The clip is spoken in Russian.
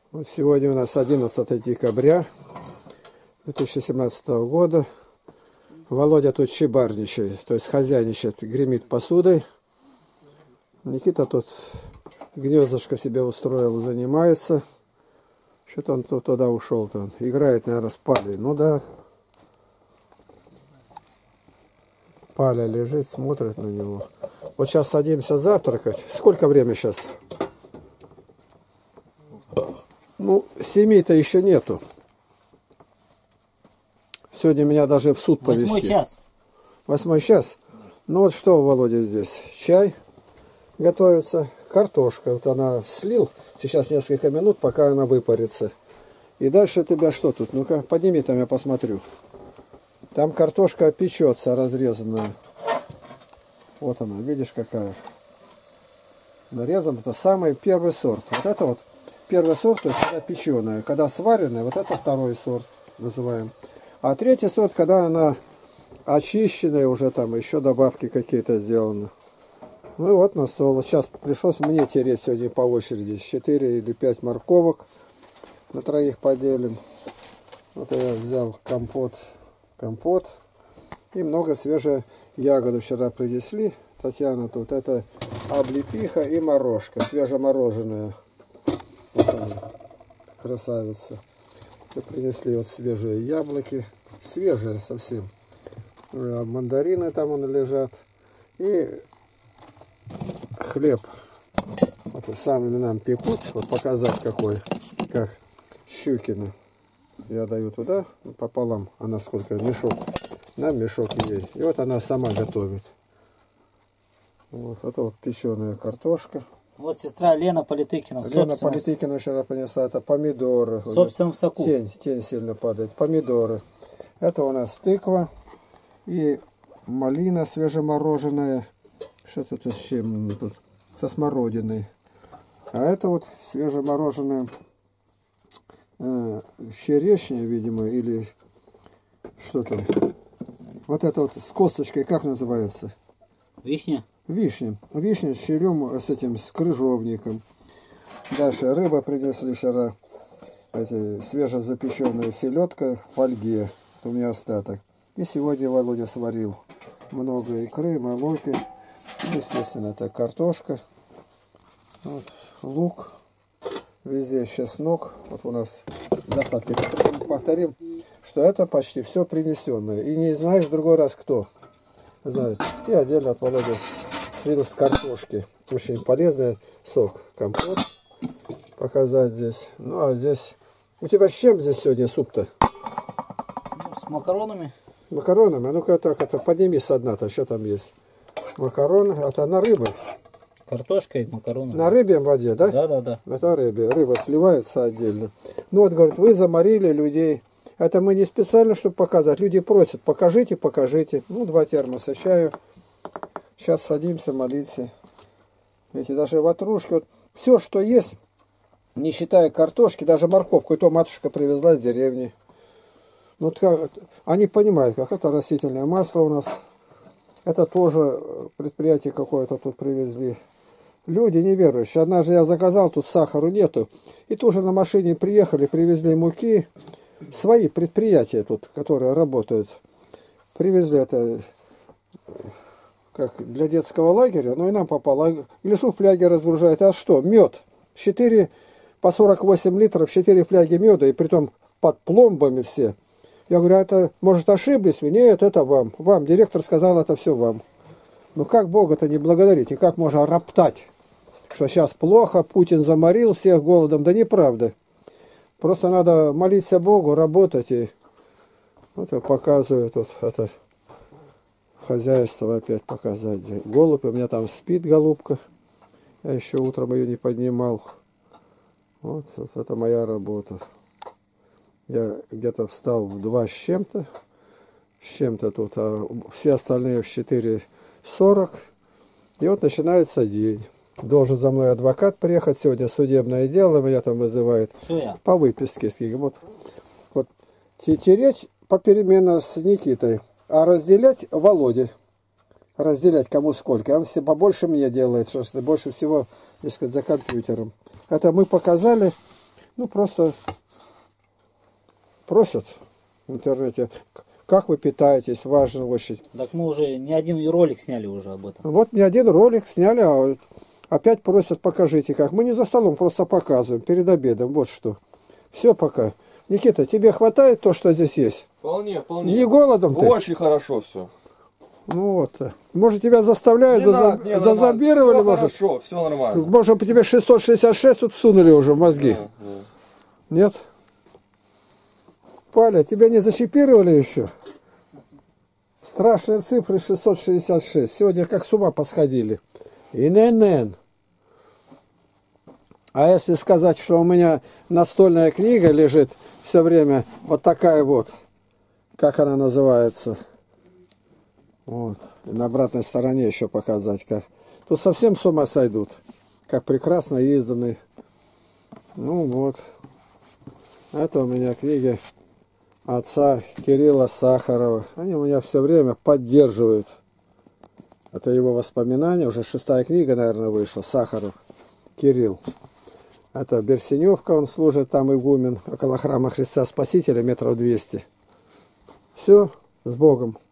Вот сегодня у нас 11 декабря 2017 года. Володя тут щебарничает, то есть хозяйничает, гремит посудой. Никита тут гнездышко себе устроил, занимается. Что-то он туда ушел-то. Играет, наверное, с Палей. Ну да. Паля лежит, смотрит на него. Вот сейчас садимся завтракать. Сколько время сейчас? Ну, 7-то еще нету. Сегодня меня даже в суд повезти. 8 час. 8 час? Ну вот что у Володи здесь? Чай готовится, картошка. Вот она слил. Сейчас несколько минут, пока она выпарится. И дальше у тебя что тут? Ну-ка, подними там, я посмотрю. Там картошка печется, разрезанная. Вот она, видишь какая. Нарезан, это самый первый сорт. Вот это вот первый сорт, то есть когда печеная. Когда сваренная, вот это второй сорт называем. А третий сорт, когда она очищенная, уже там еще добавки какие-то сделаны. Ну и вот на стол. Вот сейчас пришлось мне тереть сегодня по очереди. 4 или 5 морковок. На троих поделим. Вот я взял компот. И много свежей ягоды вчера принесли. Татьяна тут. Это облепиха и морожка. Свежемороженая. Вот она, красавица. И принесли вот свежие яблоки. Свежие совсем. Мандарины там лежат. И хлеб. Вот самими нам пекут. Вот показать какой. Как Щукина. Я даю туда пополам. Она сколько? Мешок. Нам мешок ей. И вот она сама готовит. Вот это вот печеная картошка. Вот сестра Лена Политыкина. Лена Политыкина вчера принесла. Это помидоры. В собственном соку. Тень сильно падает. Помидоры. Это у нас тыква. И малина свежемороженая. Что тут с чем? Тут со смородиной. А это вот свежемороженая черешня, видимо, или что там. Вот это вот с косточкой, как называется? Вишня. Вишня с черем, с этим, с крыжовником. Дальше рыба принесли вчера. Свежезапеченная селедка в фольге. Это у меня остаток. И сегодня Володя сварил много икры, молоки. Естественно, это картошка. Вот, лук. Везде чеснок. Вот у нас достатки. Повторим, что это почти все принесенное. И не знаешь в другой раз кто знает. И отдельно от Володи слил с картошки. Очень полезный сок. Компот показать здесь. Ну а здесь... У тебя с чем здесь сегодня суп-то? С макаронами. Макаронами? А ну-ка так, это подними со дна-то, что там есть? Макароны, это на рыбу. Картошка и макароны. На рыбе в воде, да? Да. Это рыбе. Рыба сливается отдельно. Ну вот, говорит, вы заморили людей. Это мы не специально, чтобы показать. Люди просят, покажите. Ну, 2 термоса чаю. Сейчас садимся молиться. Видите, даже ватрушки. Вот, все, что есть, не считая картошки, даже морковку. И то матушка привезла с деревни. Ну, как, они понимают, как это растительное масло у нас. Это тоже предприятие какое-то тут привезли. Люди неверующие. Однажды я заказал, тут сахару нету. И тоже на машине приехали, привезли муки. Свои предприятия тут, которые работают. Привезли это как для детского лагеря. Ну и нам попало. Гляжу, фляги разгружают. А что? Мед. 4 по 48 литров, 4 фляги меда. И притом под пломбами все. Я говорю, это, может, ошиблись? Нет, это вам. Вам. Директор сказал, это все вам. Ну как Бога-то не благодарить? И как можно роптать, что сейчас плохо, Путин заморил всех голодом? Да неправда. Просто надо молиться Богу, работать. И вот я показываю тут это хозяйство опять показать. Голубь, у меня там спит голубка. Я еще утром ее не поднимал. Вот это моя работа. Я где-то встал в 2 с чем-то тут, а все остальные в 4:40. И вот начинается день. Должен за мной адвокат приехать. Сегодня судебное дело меня там вызывает. По выписке. Вот тереть попеременно с Никитой, а разделять Володе. Разделять кому сколько. Он все побольше мне делает, что больше всего, так сказать, за компьютером. Это мы показали. Ну, просто просят в интернете, как вы питаетесь, важно очень. Так мы уже не один ролик сняли уже об этом. Вот не один ролик сняли, а опять просят, покажите как. Мы не за столом, просто показываем перед обедом, вот что. Все пока. Никита, тебе хватает то, что здесь есть? Вполне, вполне. Не голодом ты? Очень хорошо все. Ну вот. Может, тебя заставляют, зазомбировали, может? Хорошо, все нормально. Может, по тебе 666 тут сунули уже в мозги? Да, да. Нет? Паля, тебя не защипировали еще? Страшные цифры 666. Сегодня как с ума посходили. ИНН. А если сказать, что у меня настольная книга лежит все время, вот такая вот, как она называется? Вот. И на обратной стороне еще показать, как. Тут совсем с ума сойдут. Как прекрасно изданы. Ну вот. Это у меня книги отца Кирилла Сахарова. Они у меня все время поддерживают. Это его воспоминания. Уже 6-я книга, наверное, вышла. Сахаров Кирилл. Это Берсеневка, он служит там игумен, около храма Христа Спасителя, метров 200. Все, с Богом.